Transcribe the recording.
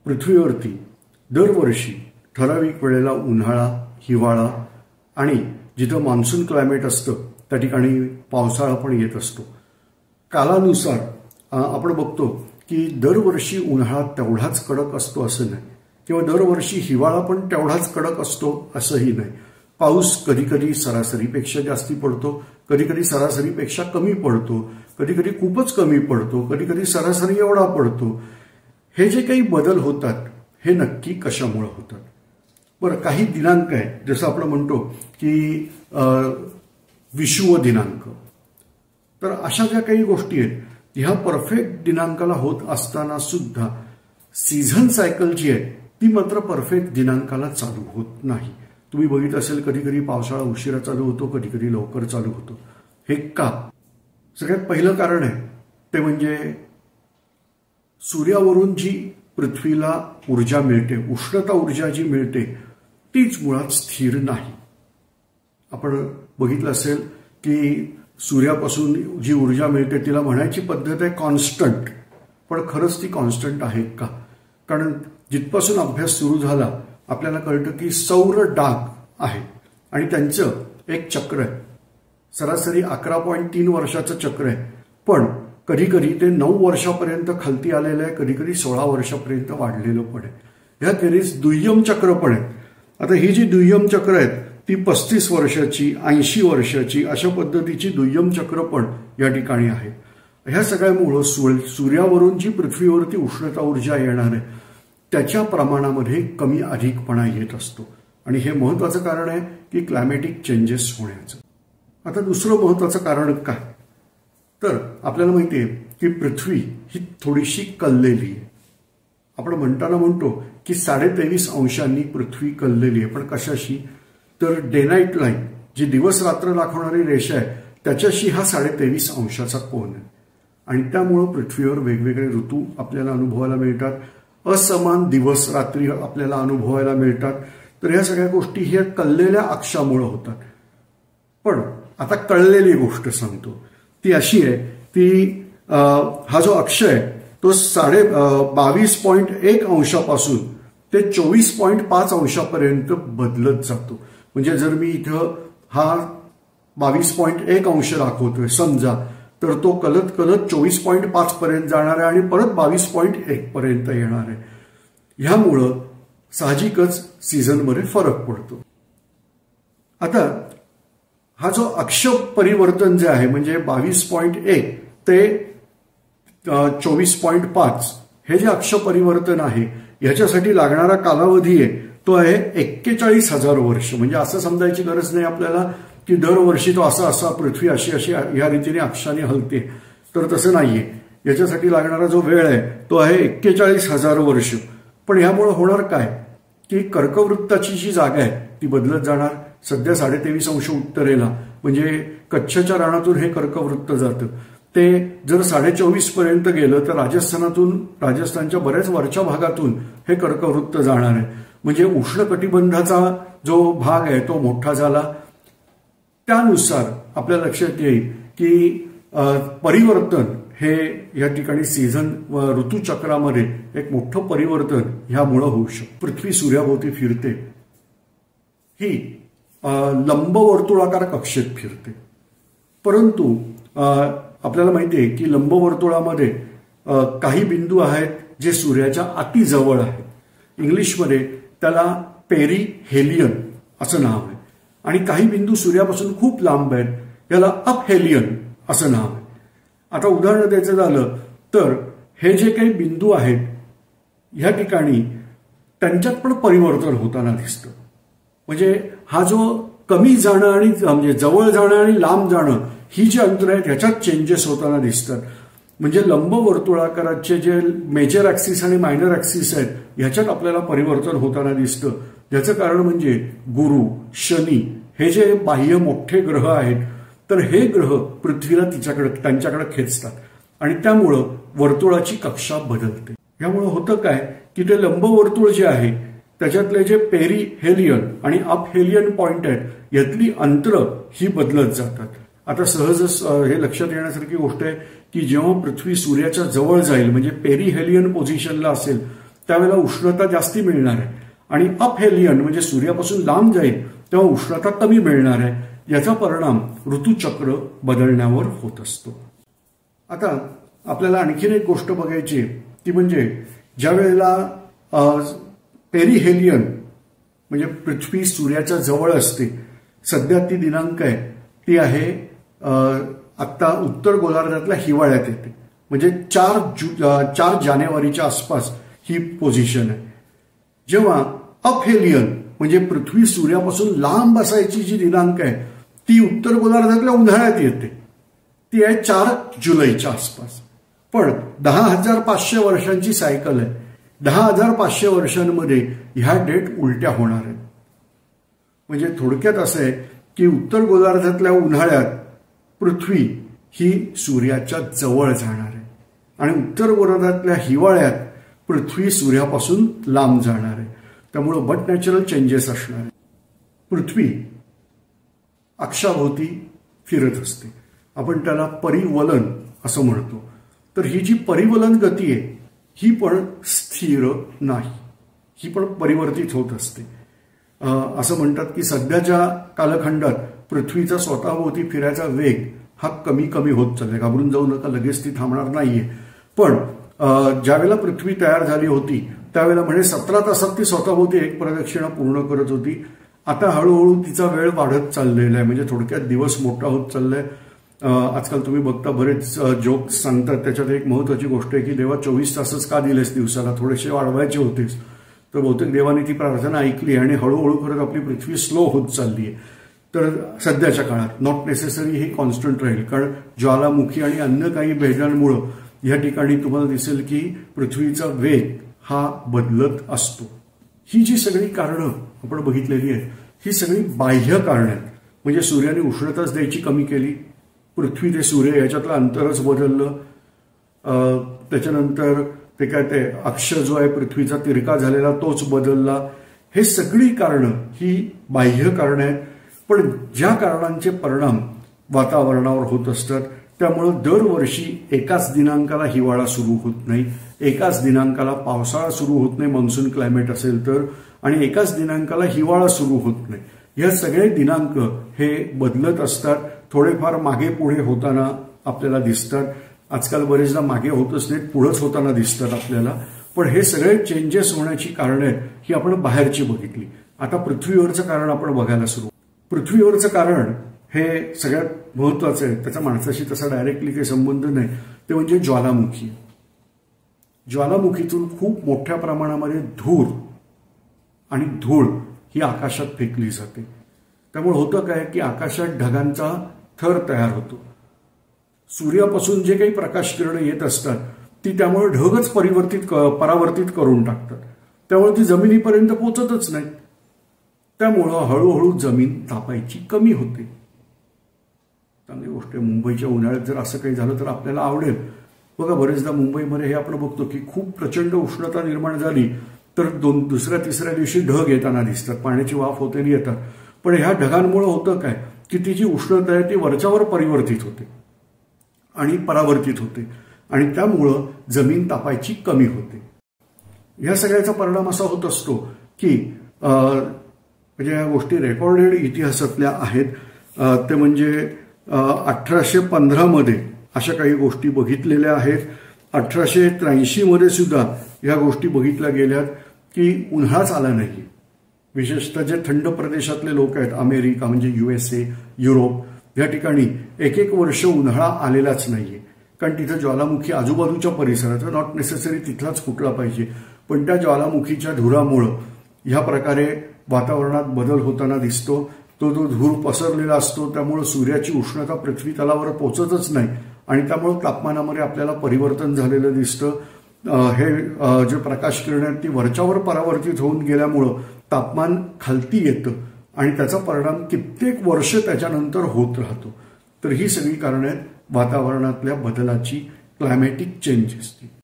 पृथ्वीवरती दरवर्षी ठराविक वेळेला उन्हाळा, हिवाळा आणि जिथं मान्सून क्लायमेट असतं त्या ठिकाणी पावसाळा पण येत असतो. कालानुसार आपण बघतो की दरवर्षी उन्हाळा तेवढाच कडक असतो असं नाही, किंवा दरवर्षी हिवाळा पण तेवढाच कडक असतो असंही नाही. पाऊस कधी कधी सरासरीपेक्षा जास्ती पडतो, कधी कधी सरासरीपेक्षा कमी पडतो, कधी कधी खूपच कमी पडतो, कधी कधी सरासरी एवढा पडतो. हे जे काही बदल होतात हे नक्की कशामुळे होतात? बरं, काही दिनांक आहे, जसं आपण म्हणतो की विषुव दिनांक. तर अशा ज्या काही गोष्टी आहेत ह्या परफेक्ट दिनांकाला होत असताना सुद्धा सीझन सायकल जी आहे ती मात्र परफेक्ट दिनांकाला चालू होत नाही. तुम्ही बघितलं असेल, कधी कधी पावसाळा उशिरा चालू होतो, कधी कधी लवकर चालू होतो. हे का? सगळ्यात पहिलं कारण आहे ते म्हणजे सूर्यावरून जी पृथ्वीला ऊर्जा मिळते, उष्णता ऊर्जा जी मिळते तीच मुळात स्थिर नाही. आपण बघितलं असेल की सूर्यापासून जी ऊर्जा मिळते तिला म्हणायची पद्धत आहे कॉन्स्टंट, पण खरंच ती कॉन्स्टंट आहे का? कारण जिथपासून अभ्यास सुरू झाला आपल्याला कळतं की सौर डाग आहे आणि त्यांचं एक चक्र आहे, सरासरी 11.3 वर्षाचं चक्र आहे, पण कधी कधी ते 9 वर्षापर्यंत खालती आलेलं आहे, कधी कधी 16 वर्षापर्यंत वाढलेलं पण आहे. ह्या खेरीज दुय्यम चक्र पण आहेत. आता ही जी दुय्यम चक्र आहेत ती 35 वर्षाची, 80 वर्षाची अशा पद्धतीची दुय्यम चक्र पण या ठिकाणी आहेत. ह्या सगळ्यामुळं सूर्यावरून जी पृथ्वीवरती उष्णता ऊर्जा येणार आहे त्याच्या प्रमाणामध्ये कमी अधिकपणा येत असतो आणि हे महत्वाचं कारण आहे की क्लायमॅटिक चेंजेस होण्याचं. आता दुसरं महत्वाचं कारण काय? तर आपल्याला माहिती आहे की पृथ्वी ही थोडीशी कललेली आहे. आपण म्हणताना म्हणतो की 23.5 अंशांनी पृथ्वी कललेली आहे, पण कशाशी? तर डे नाईट लाईन जी दिवस रात्र दाखवणारी रेषा आहे त्याच्याशी हा 23.5 अंशाचा कोन आहे आणि त्यामुळं पृथ्वीवर वेगवेगळे ऋतू आपल्याला अनुभवायला मिळतात, असमान दिवस रात्री आपल्याला अनुभवायला मिळतात. तर ह्या सगळ्या गोष्टी ह्या कललेल्या अक्षामुळे होतात. पण आता कळलेली गोष्ट सांगतो, ती अशी आहे की हा जो अक्ष आहे तो 22.1 अंशापासून ते 24.5 अंशापर्यंत बदलत जातो. म्हणजे जर मी इथं हा 22.1 अंश दाखवतोय समजा, तर तो कलत कलत 24.5 पर्यंत जाणार आहे आणि परत 22.1 पर्यंत येणार आहे. ह्यामुळं साहजिकच सीझनमध्ये फरक पडतो. आता हा जो अक्ष परिवर्तन जे आहे म्हणजे 22.1 ते 24.5 हे जे अक्ष परिवर्तन आहे ह्याच्यासाठी लागणारा कालावधी आहे तो आहे 41,000 वर्ष. म्हणजे असं समजायची गरज नाही आपल्याला की दरवर्षी तो असा पृथ्वी अशी अशी या रीतीने अक्षाने हलते, तर तसं नाहीये. याच्यासाठी लागणारा जो वेळ आहे तो आहे 41,000 वर्ष. पण ह्यामुळे होणार काय की कर्कवृत्ताची जी जागा आहे ती बदलत जाणार. सध्या 23.5 अंश उत्तरेला म्हणजे कच्छच्या रानातून हे कर्कवृत्त जातं, ते जर 24.5 पर्यंत गेलं तर राजस्थानच्या बऱ्याच वरच्या भागातून हे कर्कवृत्त जाणार आहे. म्हणजे उष्ण कटिबंधाचा जो भाग आहे तो मोठा झाला. त्यानुसार आपल्या लक्षात येईल की परिवर्तन हे या ठिकाणी सीझन व ऋतुचक्रामध्ये एक मोठं परिवर्तन ह्यामुळं होऊ शकतं. पृथ्वी सूर्याभोवती फिरते, ही लंबवर्तुळाकार कक्षेत फिरते, परंतु आपल्याला माहिती आहे की लंबवर्तुळामध्ये काही बिंदू आहेत जे सूर्याच्या अति जवळ आहेत. इंग्लिशमध्ये त्याला पेरिहेलियन असं नाव आहे आणि काही बिंदू सूर्यापासून खूप लांब आहेत, याला अपहेलियन असं नाव आहे. आता उदाहरण द्यायचं झालं तर हे जे काही बिंदू आहेत ह्या ठिकाणी त्यांच्यात पण परिवर्तन होताना दिसतं. म्हणजे हा जो कमी जाणं आणि म्हणजे जवळ जाणं आणि लांब जाणं ही जी अंतर आहेत ह्याच्यात चेंजेस होताना दिसतात. म्हणजे लंबवर्तुळाकाराचे जे मेजर ऍक्सिस आणि मायनर ऍक्सिस आहेत ह्याच्यात आपल्याला परिवर्तन होताना दिसतं. याचं कारण म्हणजे गुरु, शनी हे जे बाह्य मोठे ग्रह आहेत तर हे ग्रह पृथ्वीला त्यांच्याकडे खेचतात आणि त्यामुळं वर्तुळाची कक्षा बदलते. यामुळे होतं काय की ते लंबवर्तुळ जे आहे त्याच्यातले जे पेरिहेलियन आणि अपहेलियन पॉइंट आहेत यातली अंतरं ही बदलत जातात. आता सहजच हे लक्षात येण्यासारखी गोष्ट आहे की जेव्हा पृथ्वी सूर्याच्या जवळ जाईल म्हणजे पेरिहेलियन पोझिशनला असेल त्यावेळेला उष्णता जास्ती मिळणार आहे आणि अपहेलियन म्हणजे सूर्यापासून लांब जाईल तेव्हा उष्णता कमी मिळणार आहे. याचा परिणाम ऋतुचक्र बदलण्यावर होत असतो. आता आपल्याला आणखीन एक गोष्ट बघायची ती म्हणजे ज्या वेळेला पेरिहेलियन म्हणजे पृथ्वी सूर्याच्या जवळ असते, सध्या ती दिनांक आहे ती आहे आत्ता उत्तर गोलार्धातल्या हिवाळ्यात येते, म्हणजे 4 जानेवारीच्या आसपास ही पोझिशन आहे. जेव्हा अपहेलियन म्हणजे पृथ्वी सूर्यापासून लांब असायची जी दिनांक आहे ती उत्तर गोलार्धातल्या उन्हाळ्यात येते, ती आहे 4 जुलैच्या आसपास. पण 10,500 वर्षांची सायकल आहे. 10,500 वर्षांमध्ये ह्या डेट उलट्या होणार आहेत. म्हणजे थोडक्यात असं आहे की उत्तर गोलार्धातल्या उन्हाळ्यात पृथ्वी ही सूर्याच्या जवळ जाणार आहे आणि उत्तर गोलार्धातल्या हिवाळ्यात पृथ्वी सूर्यापासून लांब जाणार आहे. त्यामुळं बट नॅचरल चेंजेस असणार आहे. पृथ्वी अक्षाभोवती फिरत असते, आपण त्याला परिवलन असं म्हणतो. तर ही जी परिवलन गती आहे ही पण स्थिर नाही, ही पण परिवर्तित होत असते. असं म्हणतात की सध्याच्या कालखंडात पृथ्वीचा स्वतःभोवती फिरायचा वेग हा कमी कमी होत चाललाय. घाबरून जाऊ नका, लगेच ती थांबणार नाहीये. पण ज्यावेळेला पृथ्वी तयार झाली होती त्यावेळेला म्हणजे 17 तासात ती स्वतःभोवती एक प्रदक्षिणा पूर्ण करत होती. आता हळूहळू तिचा वेळ वाढत चाललेला आहे, म्हणजे थोडक्यात दिवस मोठा होत चाललाय. आजकाल तुम्ही बघता बरेच जोक्स सांगतात, त्याच्यात एक महत्वाची गोष्ट आहे की देवा 24 तासच का दिलेस दिवसाला, थोडेसे वाढवायचे होतेस. तर बहुतेक देवाने ती प्रार्थना ऐकली आणि हळूहळू करत आपली पृथ्वी स्लो होत चालली आहे. तर सध्याच्या काळात नॉट नेसेसरी हे कॉन्स्टंट राहील, कारण ज्वालामुखी आणि अन्य काही भेदांमुळं या ठिकाणी तुम्हाला दिसेल की पृथ्वीचा वेग हा बदलत असतो. ही जी सगळी कारणं आपण बघितलेली आहेत ही सगळी बाह्य कारणं आहेत. म्हणजे सूर्याने उष्णताच द्यायची कमी केली, पृथ्वी ते सूर्य याच्यातलं अंतरच बदललं, त्याच्यानंतर ते काय ते अक्ष जो आहे पृथ्वीचा तिरका झालेला तोच बदलला. हे सगळी कारणं ही बाह्य कारणं आहेत. पण ज्या कारणांचे परिणाम वातावरणावर होत असतात त्यामुळं दरवर्षी एकाच दिनांकाला हिवाळा सुरू होत नाही, एकाच दिनांकाला पावसाळा सुरू होत नाही मान्सून क्लायमेट असेल तर, आणि एकाच दिनांकाला हिवाळा सुरू होत नाही. या सगळे दिनांक हे बदलत असतात, थोडेफार मागे पुढे होताना आपल्याला दिसतात. आजकाल बरेचदा मागे होतच नाहीत, पुढंच होताना दिसतात आपल्याला. पण हे सगळे चेंजेस होण्याची कारणं आहेत ही आपण बाहेरची बघितली. आता पृथ्वीवरचं कारण आपण बघायला सुरू. पृथ्वीवरचं कारण हे सगळ्यात महत्वाचं आहे, त्याचा माणसाशी तसा डायरेक्टली काही संबंध नाही, ते म्हणजे ज्वालामुखी. ज्वालामुखीतून खूप मोठ्या प्रमाणामध्ये धूर आणि धूळ ही आकाशात फेकली जाते. त्यामुळे होतं काय की आकाशात ढगांचा थर तयार होतो. सूर्यापासून जे काही प्रकाश किरणं येत असतात ती त्यामुळे ढगच परावर्तित करून टाकतात, त्यामुळे ती जमिनीपर्यंत पोहोचतच नाही. त्यामुळं हळूहळू जमीन तापायची कमी होते. चांगली गोष्ट आहे. मुंबईच्या उन्हाळ्यात जर असं काही झालं तर आपल्याला आवडेल. बघा बरेचदा मुंबईमध्ये हे आपण बघतो की खूप प्रचंड उष्णता निर्माण झाली तर दुसऱ्या तिसऱ्या दिवशी ढग येताना दिसतात, पाण्याची वाफ होतेली येतात. पण ह्या ढगांमुळे होतं काय की ती जी उष्णता आहे ती वरच्यावर परिवर्तित होते आणि परावर्तित होते आणि त्यामुळं जमीन तापायची कमी होते. ह्या सगळ्याचा परिणाम असा होत असतो की म्हणजे या गोष्टी रेकॉर्डेड इतिहासातल्या आहेत. ते म्हणजे 1815 मध्ये अशा काही गोष्टी बघितलेल्या आहेत. 1883 मध्ये सुद्धा या गोष्टी बघितल्या गेल्यात की उन्हाळाच आला नाही. विशेषतः जे थंड प्रदेशातले लोक आहेत, अमेरिका म्हणजे USA, युरोप, या ठिकाणी एक वर्ष उन्हाळा आलेलाच नाहीये, कारण तिथं ज्वालामुखी आजूबाजूच्या परिसरात, नॉट नेसेसरी तिथलाच कुठला पाहिजे, पण त्या ज्वालामुखीच्या धुरामुळं ह्या प्रकारे वातावरणात बदल होताना दिसतो. तो धूर पसरलेला असतो, त्यामुळे सूर्याची उष्णता पृथ्वी तलावर पोहोचतच नाही आणि त्यामुळे तापमानामध्ये आपल्याला परिवर्तन झालेलं दिसतं. हे जे प्रकाश किरण आहेत ती वरच्यावर परावर्तित होऊन गेल्यामुळं तापमान खालती येतं आणि त्याचा परिणाम कित्येक वर्ष त्याच्यानंतर होत राहतो. तर ही सगळी कारणं आहेत वातावरणातल्या बदलाची, क्लायमॅटिक चेंजेसची.